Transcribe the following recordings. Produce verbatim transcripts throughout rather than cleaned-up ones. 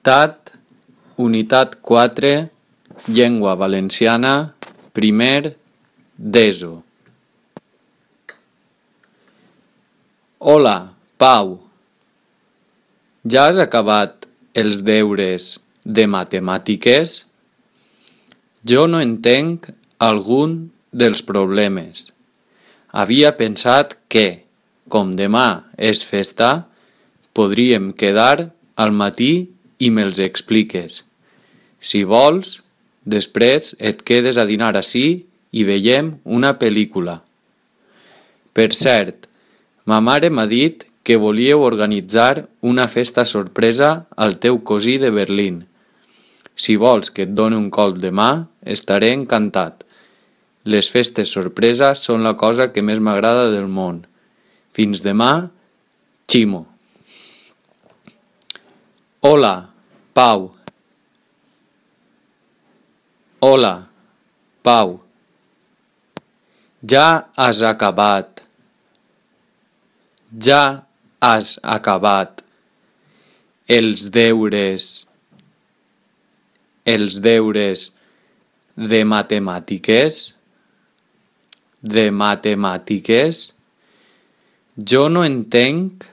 Dictat, unitat quatre, llengua valenciana, primer d'ESO. Hola, Pau. Ja has acabat els deures de matemàtiques? Jo no entenc algun dels problemes. Havia pensat que, com demà és festa, podríem quedar al matí i me'ls expliques. Si vols, després et quedes a dinar ací i veiem una pel·lícula. Per cert, ma mare m'ha dit que volíeu organitzar una festa sorpresa al teu cosí de Berlín. Si vols que et doni un colp de mà, estaré encantat. Les festes sorpresa són la cosa que més m'agrada del món. Fins demà, Ximo. Hola, Pau. Hola, Pau. Ja has acabat. Ja has acabat els deures. Els deures de matemàtiques? De matemàtiques? Jo no entenc.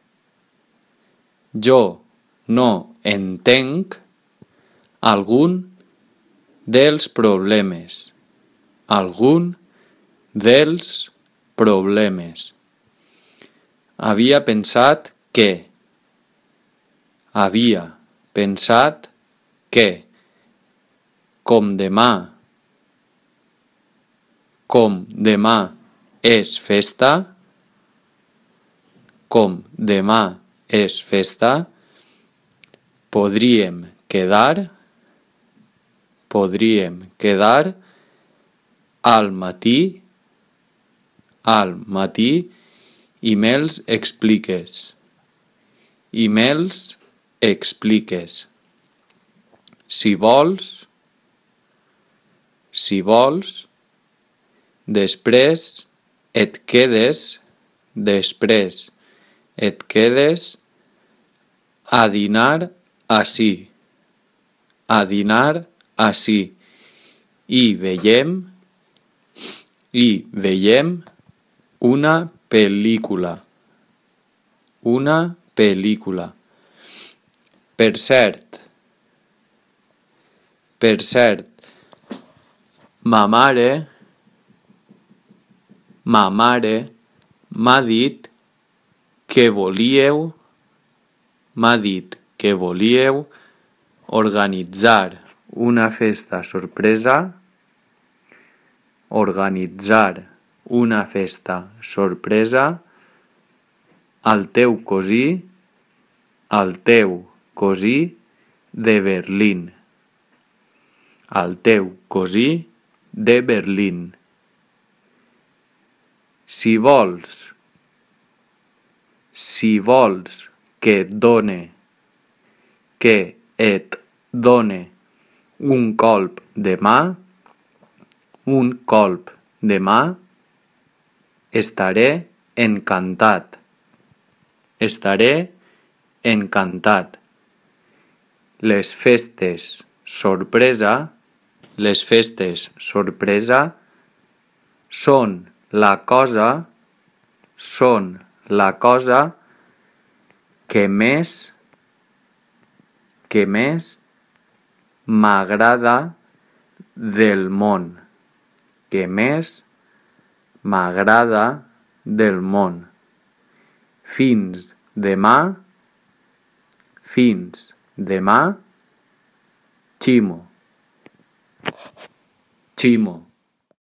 Jo no entenc algun dels problemes. Algun dels problemes. Havia pensat que. Havia pensat que. Com demà. Com demà és festa. Com demà és festa. Podríem quedar. Podríem quedar al matí. Al matí i me'ls expliques. I me'ls expliques. Si vols, si vols, després et quedes, després et quedes a dinar ací. A dinar ací. I veiem, i veiem una pel·lícula. Una pel·lícula. Per cert, per cert, ma mare, ma mare m'ha dit que volíeu, m'ha dit que volíeu organitzar una festa sorpresa, organitzar una festa sorpresa al teu cosí, al teu cosí de Berlín. Al teu cosí de Berlín. Si vols, si vols que et done, que et done un colp de mà, un colp de mà, estaré encantat. Estaré encantat. Les festes sorpresa, les festes sorpresa són la cosa, són la cosa que més, que més m'agrada del món. Que més m'agrada del món. Fins demà, fins demà, Ximo. Ximo.